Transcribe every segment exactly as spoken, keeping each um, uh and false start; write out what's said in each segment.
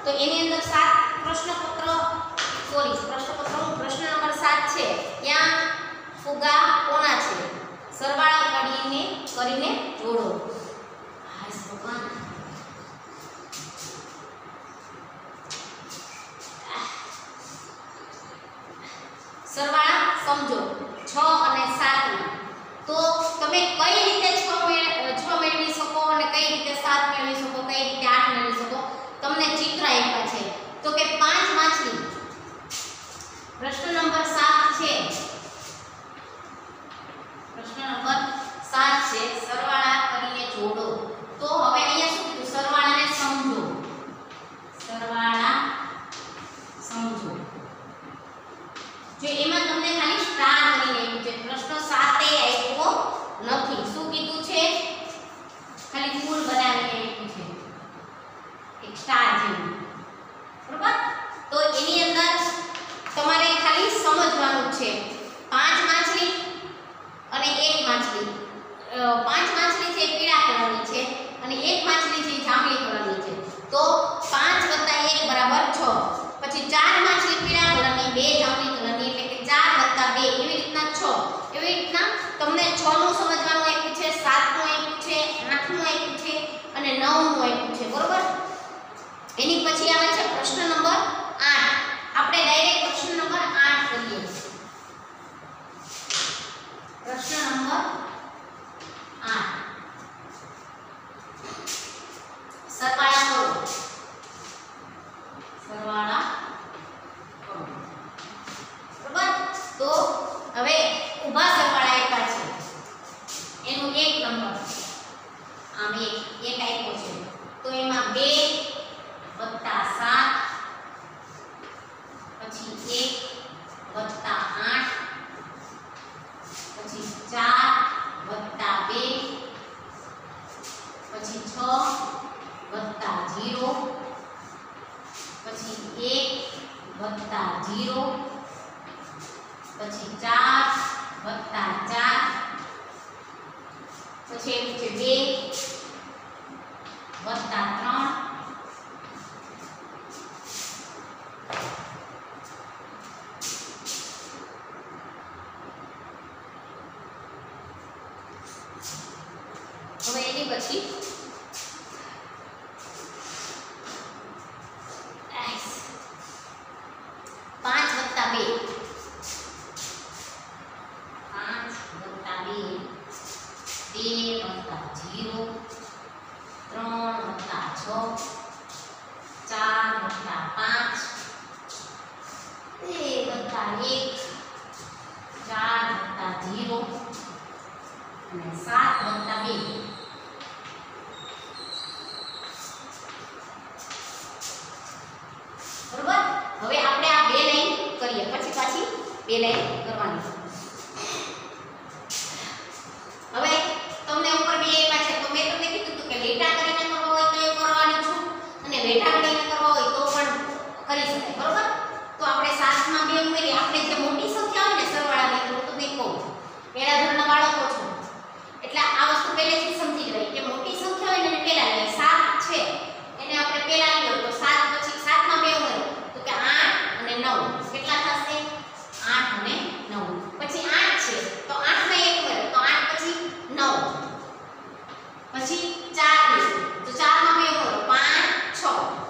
तो एनी अंदर सात प्रश्नपत्र सॉरी प्रश्नपत्र प्रश्न नंबर सात छे ત્યાં ફુગા કોના છે સરવાળા કરીને કરીને જોડો હાય ભગવાન સરવાળા સમજો છ અને સાત ના તો તમે કઈ રીતે છ છ મેળવી શકો અને કઈ રીતે સાત મેળવી શકો કઈ રીતે આઠ મેળવી શકો તમને ચિત્ર આપ્યા છે તો કે પાંચ માછલી પ્રશ્ન નંબર સાત છે પ્રશ્ન નંબર સાત છે સરવાળા કરીને જોડો તો હવે અહીંયા શું કીધું સરવાળાને સમજો સરવાળા સમજો જો એમાં તમને ખાલી સ્ટાર કરીને આપ્યું છે પ્રશ્ન સાત એ આપ્યો નથી શું કીધું છે ખાલી ફૂલ બનાવીને આપ્યું છે એક સ્ટાર જેવું બરાબર તો એની અંદર તમારે ખાલી સમજવાનું છે પાંચ માછલી અને એક માછલી પાંચ માછલી છે પીળા કલરની છે અને એક માછલી છે જાંબલી કલરની છે તો પાંચ વત્તા એક બરાબર છ પછી ચાર માછલી પીળા કલરની બે જાંબલી કલરની એટલે કે ચાર વત્તા બે એવી રીતના છ એવી રીતના તમને છ નું સમજવાનું આપ્યું છે સાત નું આપ્યું છે આઠ નું આપ્યું છે અને નવ નું આપ્યું છે બરોબર એની પછી આવે છે પ્રશ્ન નંબર આઠ આપણે ડાયરેક્ટ પ્રશ્ન નંબર આઠ કરીએ પ્રશ્ન નંબર આઠ સરવાળા કરો સરવાળા કરો બરાબર તો હવે ઊભા સરવાળા આપ્યા છે એનું એક નંબર આમ એક એક આપ્યો છે તો એમાં બે વત્તા સાત પછી એક વત્તા આઠ પછી ચાર વત્તા બે પછી છ વત્તા ઝીરો પછી એક વત્તા ઝીરો પછી ચાર વત્તા ચાર પછી એવું છે બે વત્તા ત્રણ હવે એની પછી પાંચ વત્તા બે પાંચ વત્તા બે બે વત્તા ઝીરો ત્રણ વત્તા છ ચાર વત્તા પાંચ બે વત્તા એક ચાર વત્તા ઝીરો અને સાત વત્તા બે બરોબર હવે આપણે આ બે લાઈન કરીએ પછી પાછી બે લાઈન કરવાની હવે તમને ઉપર બે આપ્યા છે તો મેં તમને કીધું હતું કે લેટા કરીને કરવો હોય તો એ કરવાની છું અને વેઠા કરીને કરવા હોય તો પણ કરી શકાય બરોબર તો આપણે સાત માં બે ઉમેરી આપણે જે મોટી સંખ્યા હોય ને સરવાળાની તો તમને કહું પહેલા ધોરણના બાળકો છો એટલે આ વસ્તુ પહેલેથી સમજી જવાય કે મોટી સંખ્યા હોય ને એને પહેલા લે સાત છે એને આપણે પહેલા લ્યો તો સાત પછી સાત માં બે ઉમેરો તો કે આઠ અને નવ કેટલા થશે આઠ અને નવ પછી આઠ છે તો આઠ માં એક ઉમેરો તો આઠ પછી નવ પછી ચાર લે તો ચાર માં બે ઉમેરો પાંચ છ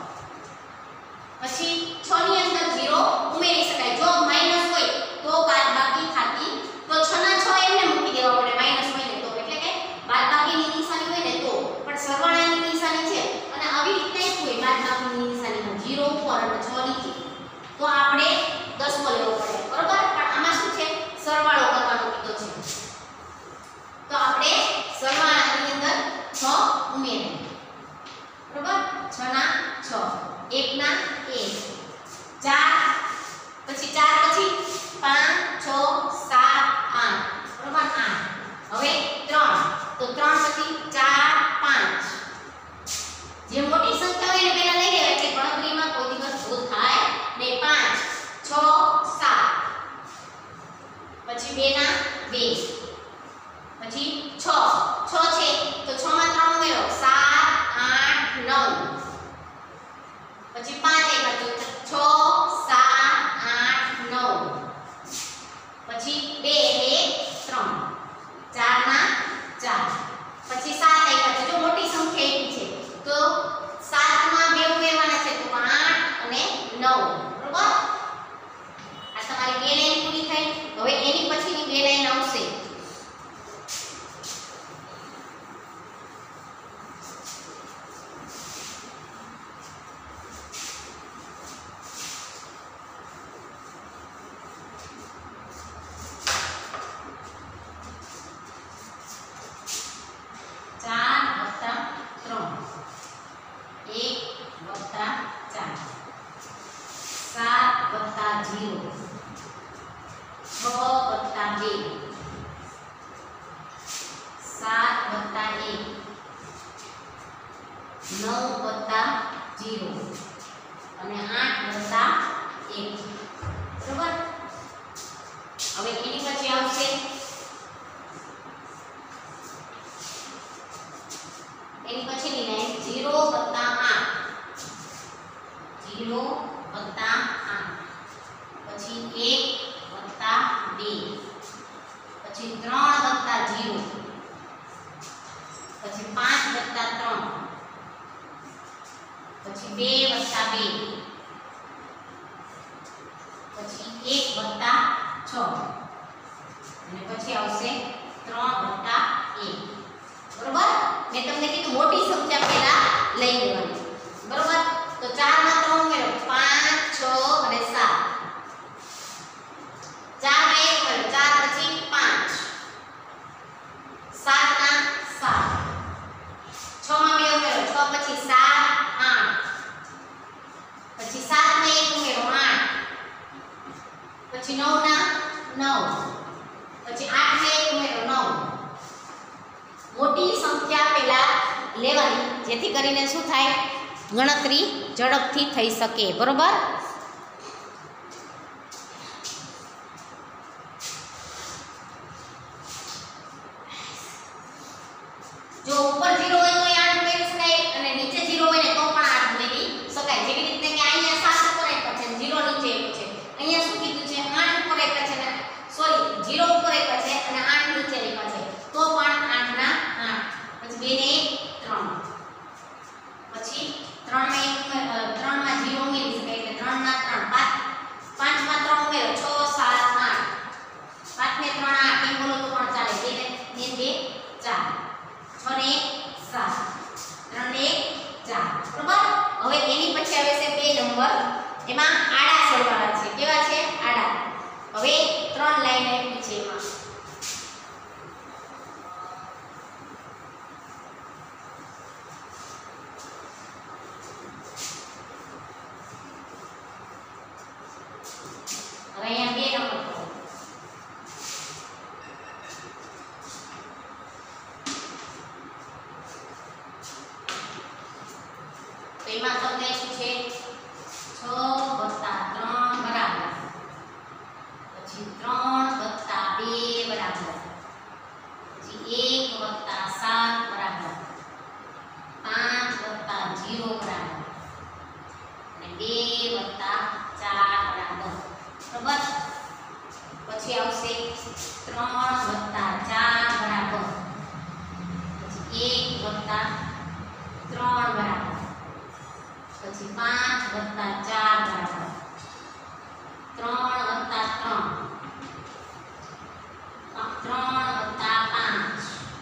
પછી છ ની અંદર ઝીરો ઉમેરી શકાય જો માઈનસ હોય તો બાદબાકી થાતી તો છ ના છ એમને મૂકી દેવા પડે માઈનસ હોય ને તો એટલે કે બાદબાકીની નિશાની હોય ને તો પણ સરવાળાની નિશાની છે અને આવી રીતે જ હોય બાદબાકીની નિશાનીમાં ઝીરો ઉપર અને છ નીચે તો આપણે દસમો લેવો પડે બરોબર પણ આમાં શું છે સરવાળો કરવાનો કીધો છે તો આપણે સરવાળાની અંદર છ ઉમેરીએ બરોબર છ ના છ એક ના એક ચાર પછી ચાર પછી પાંચ છ સાત આઠ બરોબર આઠ હવે ત્રણ તો ત્રણ પછી ચાર પાંચ જે મોટી સંખ્યા હોય એને પહેલા લઈ લેવાય એટલે ગણતરીમાં કોઈ દિવસ ભૂલ થાય ને પાંચ છ સાત પછી બે ના બે પછી છ છ છે તો છ માં ત્રણ ઉમેરો સાત આઠ નવ પછી પાંચ આપ્યા તો છ સાત આઠ નવ, પછી બે એક ત્રણ, ચાર ના ચાર, પછી સાત આપ્યા છે. જો મોટી સંખ્યા આપી છે તો સાત માં બે ઉમેરવાના છે તો આઠ અને નવ, બરોબર. આ તમારી બે લાઈન પૂરી થઈ. હવે એની પછીની બે લાઈન આવશે. નવ વત્તા ઝીરો અને આઠ વત્તા એક, બરોબર. હવે એની પછી આવશે એની પછીની લાઈન ઝીરો વત્તા આઠ, ઝીરો વત્તા આઠ, પછી એક વત્તા બે, પછી ત્રણ વત્તા ઝીરો, પછી પાંચ વત્તા ત્રણ, પછી બે વત્તા બે, પછી એક વત્તા છ અને પછી આવશે ત્રણ વત્તા એક, બરોબર. મેં તમને કીધું મોટી સંખ્યા પહેલા લઈ લેવાની, બરોબર. તો ચાર માં ત્રણ ઉમેરો પાંચ છ અને સાત, ચાર માં એક ઉમેરો ચાર પછી પાંચ, સાત ના સાત, છ માં બે ઉમેરો છ પછી સાત આઠ, પછી સાત માં એક ઉમેરો આઠ, પછી નવ ના નવ, પછી આઠ માં એક ઉમેરો નવ. મોટી સંખ્યા પહેલા લેવાની જેથી કરીને શું થાય, ગણતરી ઝડપથી થઈ શકે, બરોબર. જો ઉપર ઝીરો હોય તો આઠ ઉમેરી શકાય અને નીચે ઝીરો હોય ને તો પણ આઠ ઉમેરી શકાય. જેવી રીતે કે અહીંયા સાત ઉપર આપ્યા છે ઝીરો નીચે આપ્યો છે, અહીંયા શું કીધું છે આઠ ઉપર આપ્યા છે ને સોરી ઝીરો ઉપર આપ્યા છે અને આઠ નીચે આપ્યા છે તો પણ આઠ ના આઠ, પછી બે ને એક ત્રણ, પછી ત્રણ માં એક ત્રણ માં ઝીરો ઉમેરી શકાય એટલે ત્રણ ના ત્રણ, પાંચ પાંચ માં ત્રણ ઉમેરો છ સાત આઠ, પાંચ ને ત્રણ આઠ એમ બોલો તો પણ ચાલે. બે ને બે ચાર, છ ને એક સાત, ત્રણ ને એક ચાર, બરોબર. હવે એની પછી આવે છે બે નંબર, એમાં આડા સરવાળા છે. કેવા છે? આડા. હવે ત્રણ લાઈન આપી છે એમાં હવે અહીંયા બે નંબર કરો. તો એમાં તમને શું છે છ વત્તા ત્રણ બરાબર, પછી ત્રણ વત્તા બે બરાબર, પછી એક વત્તા સાત બરાબર, પાંચ વત્તા ઝીરો બરાબર અને બે વત્તા ચાર બરાબર, બરાબર. પછી આવશે ત્રણ વત્તા ચાર બરાબર, પછી એક વત્તા ત્રણ બરાબર, પછી પાંચ વત્તા ચાર બરાબર, ત્રણ વત્તા ત્રણ, ત્રણ વત્તા પાંચ,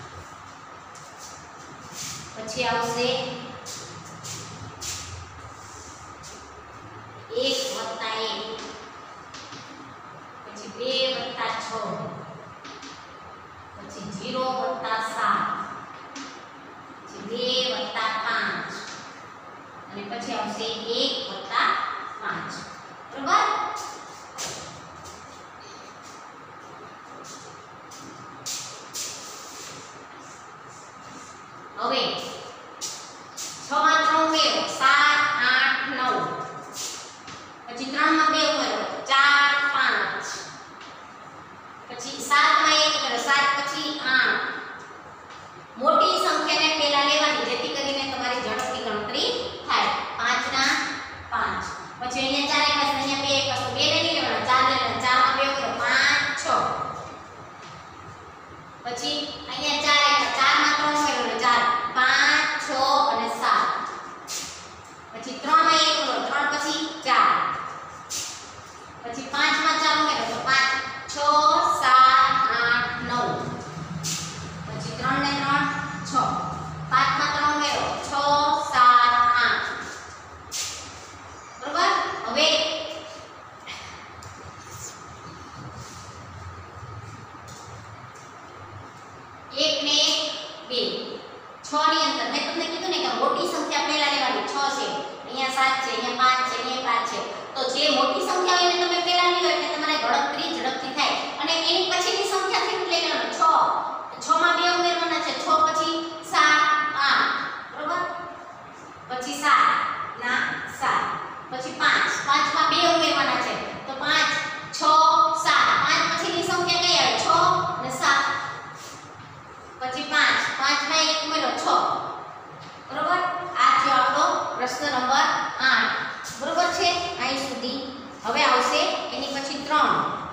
પછી આવશે એક વત્તા એક, પછી બે વત્તા છ, પછી ઝીરો વત્તા સાત, પછી બે વત્તા પાંચ અને પછી આવશે એક વત્તા પાંચ, બરાબર. હવે છ માં ત્રણ ઉમેરો સાત આઠ નવ, પછી ત્રણ માં બે ઉમેરો ચાર પાંચ, પછી સાત માં એક ઉમેરો સાત પછી આઠ. મોટી સંખ્યાને પહેલા લેવાની જેથી કરીને તમારી ઝડપથી ગણતરી થાય. પાંચ ના પછી પાંચ, પાંચમાં બે ઉમેરવાના છે તો પાંચ, છ, સાત. પાંચ પછીની સંખ્યા કઈ આવે? છ અને સાત. પછી પાંચ, પાંચમાં એક ઉમેરો છ. બરોબર? આ થયો આપણો પ્રશ્ન નંબર આઠ. બરોબર છે? અહીં સુધી. હવે આવશે એની પછી ત્રણ.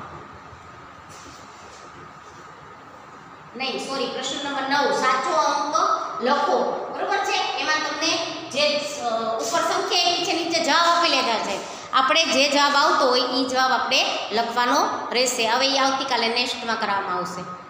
નહીં સોરી પ્રશ્ન નંબર નવ. સાચો અંક લખો. બરોબર છે? એમાં તમને જે ઉપર સંખ્યા આપી છે નીચે જવાબ આપી લીધા છે. આપણે જે જવાબ આવતો હોય એ જવાબ આપણે લખવાનો રહેશે. હવે એ આવતીકાલે નેક્સ્ટમાં કરવામાં આવશે.